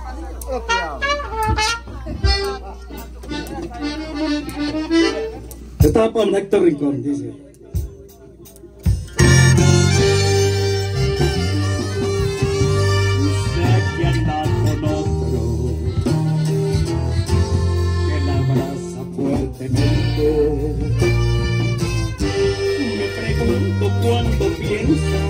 Estaba con Héctor Rincón, dice. Sé que anda con otro que la abraza fuertemente. Me pregunto cuándo piensa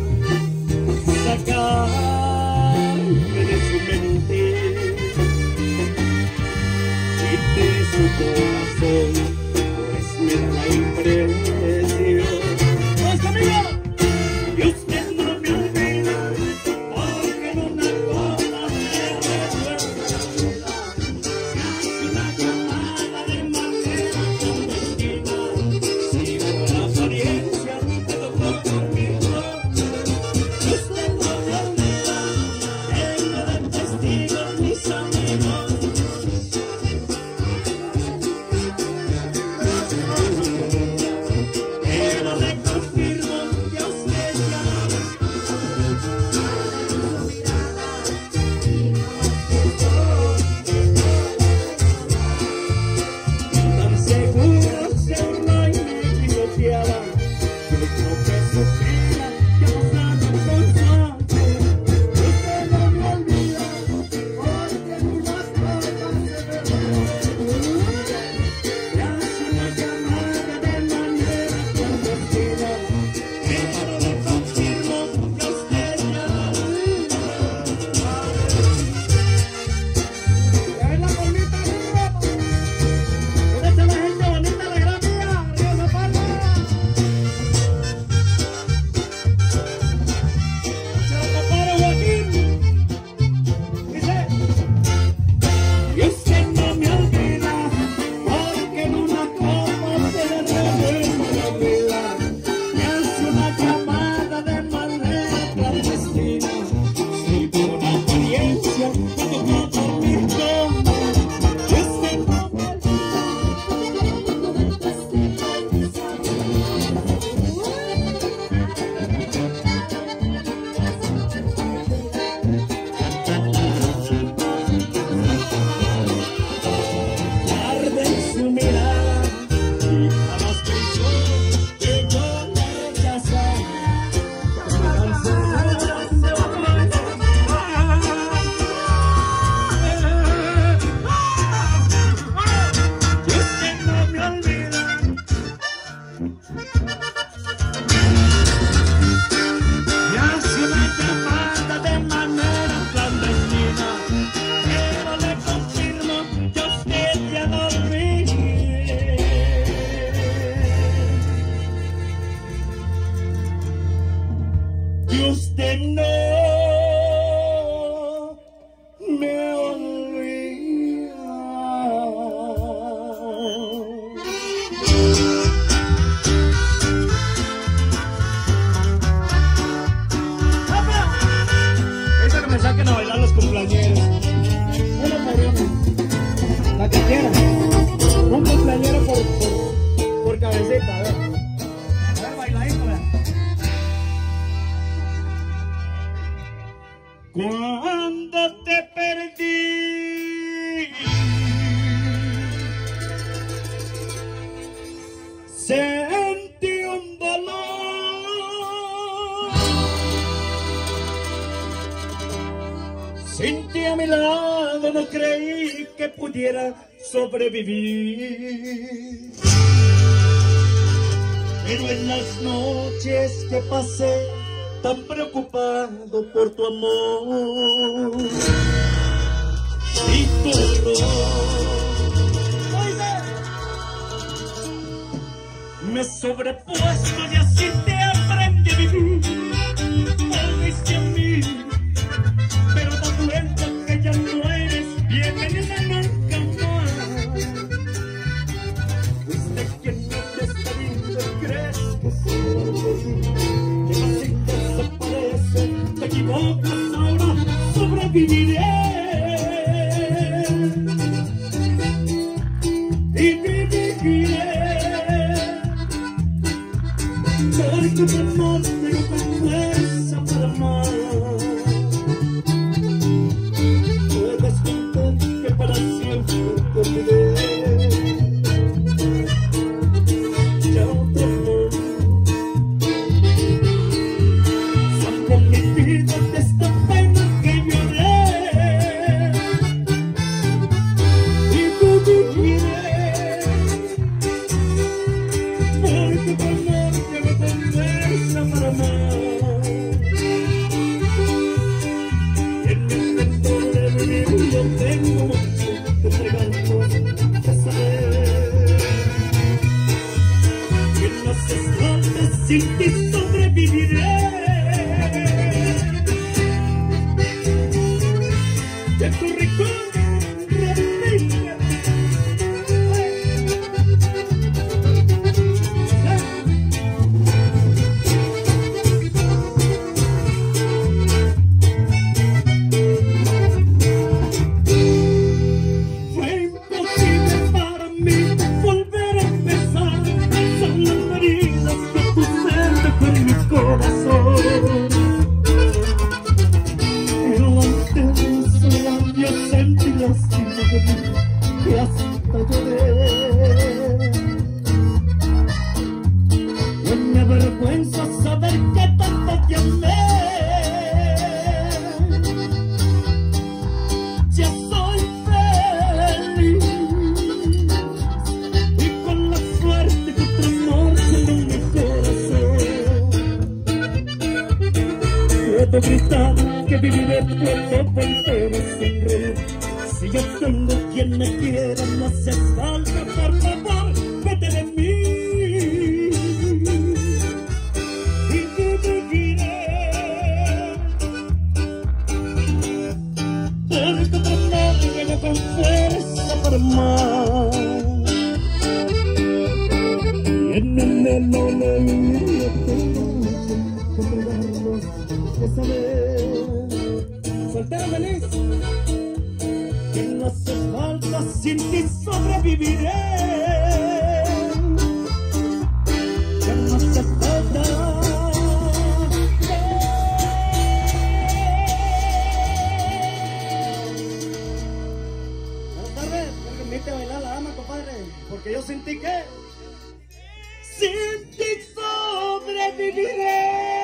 sacarme de su mente y de su corazón, pues me da la impresión. ¡Vamos conmigo! Y usted no me olvida, porque en una cosa me recuerda. Se hace una llamada de manera clandestina, sigo la apariencia de doctor conmigo. Y usted no me olvida, tengo de testigos mis amigos. Pero le confirmo que a usted ya tan seguro se no y me equivoqueaba. Yo creo que sufría, que pasaba con suerte. Usted no me olvida, porque en unas cosas se me hace una llamada de manera clandestina. Pero le confirmo que usted ya ven la bolita arriba. ¿Dónde está la gente bonita, la gran mía? ¡Arriba esa palma! Se lo compara Joaquín. Dice: y usted no me olvida, porque en una copa se le revuelve la vida. Me hace una llamada de manera clandestina, sigo una apariencia que tocó dormir conmigo. Y usted no me tarde en su mirada y jamás pensó que yo la rechazara. Tan segura se va y usted no me olvida. Me hace una llamada de manera clandestina, pero le confirmo que usted ya no olvide. Que usted no me olvida. Esa que me saquen a bailar los cumpleañeros. Una por una. La que quiera. Un cumpleañero por cabecita, a ver. A ver, bailadito, a ver. Cuando te perdí, sentí un dolor. Sin ti a mi lado no creí que pudiera sobrevivir. Pero en las noches que pasé tan preocupado por tu amor y tu dolor, me he sobrepuesto y así te aprendí a vivir. Volviste a mí, pero da cuenta que ya no eres bienvenida nunca más. Fuiste quien me despedido, crees que soy que así desaparece, te equivocas ahora, sobreviviré y viviré. tengo mucho que entregarnos, de saber que no haces falta, sin ti sobreviviré. De tu recuerdo reviviré. Me avergüenza saber que tanto te amé. Ya soy feliz y con la suerte que otro amor llenó mi corazón. Puedo gritar que viviré, puedo volver a sonreír. Si yo tengo quien me quiera, no hace falta, por favor, vete de mí. Con fuerza para amar, y en el menor yo tengo mucho que entregarnos, de saber, soltero feliz, que no hace falta, sin ti sobreviviré. Que no hace falta. Permite bailar la dama, compadre, porque yo sentí que Sin ti sobreviviré.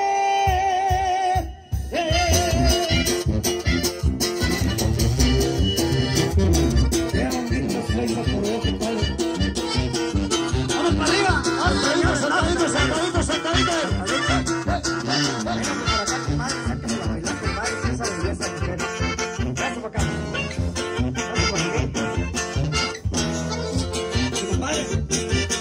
qué bonito se hizo por Dios, compadre. ¡Vamos para arriba! ¡Vamos para arriba! ¡Saltadito, saltadito, saltadito! Véngase para acá, compadre, sáquese la bailar, compadre, si esa belleza que tiene. Eso para acá. Eso para acá. Compadre.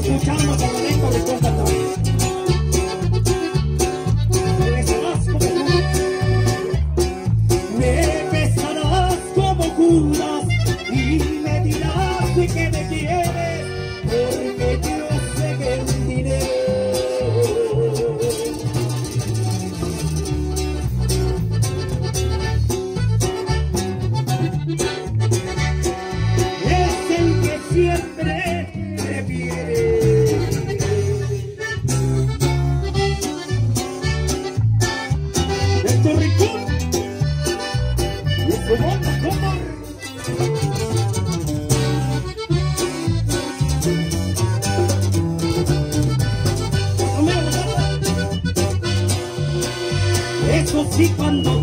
escuchamos a Héctor Rincón cantar. Me besarás como Judas y me dirás que me quieres, porque yo sé que el dinero es el que siempre prefiere. Héctor Rincón y su banda Cóndor. Eso sí, cuando